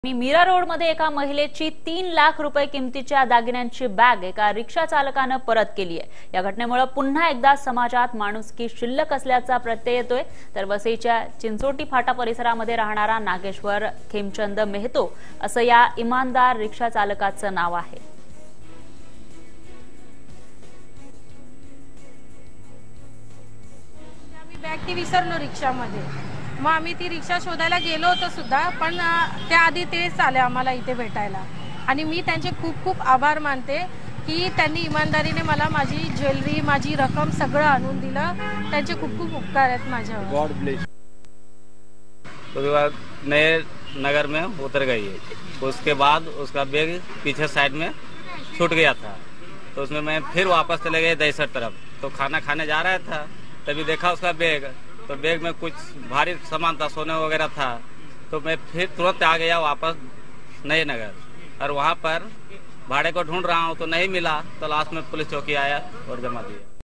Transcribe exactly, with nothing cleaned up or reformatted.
Mira road मध्ये एका महिलेची तीन लाख रुपये किमतीच्या दागिन्यांची बॅग एका रिक्षा चालकाने परत केली आहे। या घटनेमुळे पुन्हा एकदा समाजात माणुसकी शिल्लक असल्याचा प्रत्यय येतोय। तर वसईच्या चिंचोटी फाटा परिसरामध्ये राहणारा नागेश्वर खेमचंद मेहतो असं या इमानदार रिक्षा चालकाचं नाव आहे। आम्ही बॅग ती विसरलो रिक्षामध्ये, मग आम्ही ती रिक्षा शोधायला गेलो होतो सुद्धा, पण त्याआधी तेच आले आम्हाला इथे भेटायला आणि मी त्यांचे खूप खूप आभार मानते की त्यांनी इमानदारीने मला माझी ज्वेलरी, माझी रक्कम सगळं आणून दिलं। त्यांचे खूप खूप उपकार आहेत माझ्यावर। God bless. उसके बाद नए नगर में उतर गई है। उसके बाद उसका बैग पीछे साइड में छूट गया था, तो उसमें मैं फिर वापस चले गए दहीसर तरफ। तो खाना खाने जा रहा था, तभी देखा उसका बैग, तो बैग में कुछ भारी सामान था, सोने वगैरह था। तो मैं फिर तुरंत आ गया वापस नए नगर, और वहाँ पर भाड़े को ढूंढ रहा हूँ तो नहीं मिला। तो लास्ट में पुलिस चौकी आया और जमा दिया।